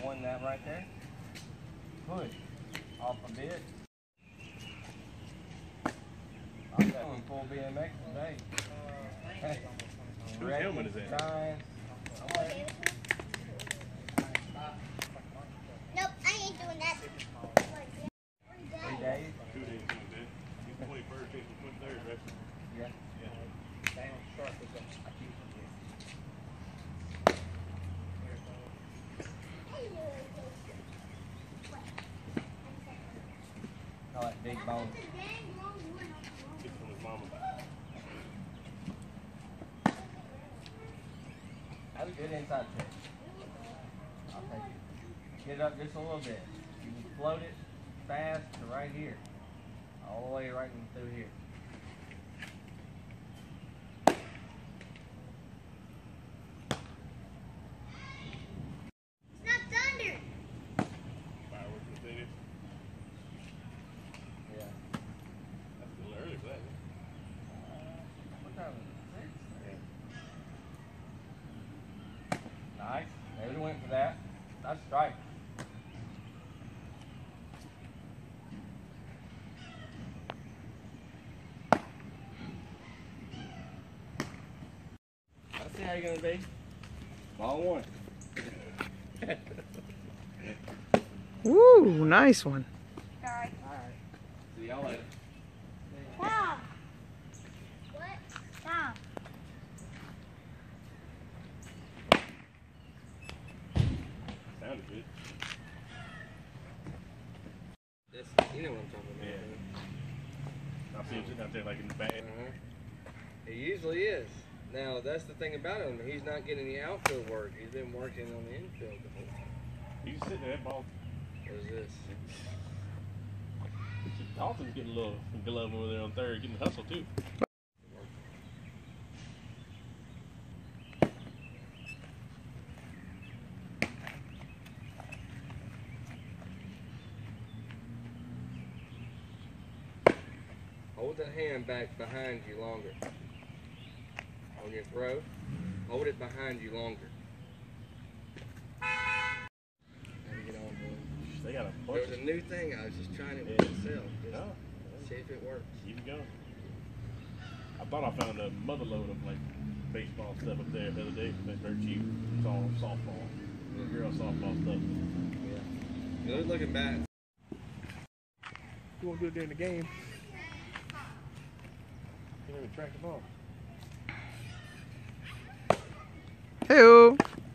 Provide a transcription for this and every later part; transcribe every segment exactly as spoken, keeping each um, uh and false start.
one that right there. Push off a bit. I'm definitely full B M X today. Whose helmet is that? Nine. Nope, I ain't doing that. Three days. Two days, two days. He's the twenty-first, he's the twenty-third, right? Yeah. Yeah. Call that big bone. Gets from his mama. That's a good inside trick. I'll take it. Get it up just a little bit. You can float it fast to right here. All the way right in through here. It's not thunder. Fireworks in the city. Yeah. That's a little early for that. Uh, what time is it? Six? Nice. Maybe we went for that. That's strike. I see how you're gonna be. Ball one. Woo, nice one. Sorry. Alright. See y'all later. Stop. What? Stop. Sounded good. This, you know what I'm talking about. Yeah. I see him sitting out there like in the back. Uh-huh. He usually is. Now, that's the thing about him. He's not getting any outfield work. He's been working on the infield the whole time. He's just sitting there, that ball. What is this? Dawson's getting a little glove over there on third, getting the hustle too. Hold that hand back behind you longer. On your throw, hold it behind you longer. How to get on to it. They got a It bunch was of a new thing. I was just trying it Yeah. with myself. Just Oh, see if it works. keep it going. I thought I found a mother load of like baseball stuff up there the other day. That's very cheap. It's all softball. Little girl softball stuff. Yeah. Good looking bat. You won't do it during the game. You never track the ball. Hey-o.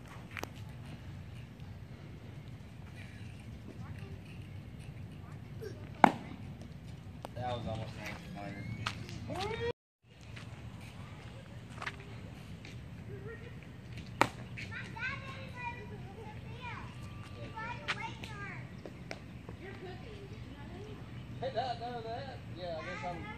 That was almost a minor. Hey, that, no, that. Yeah, I guess I'm.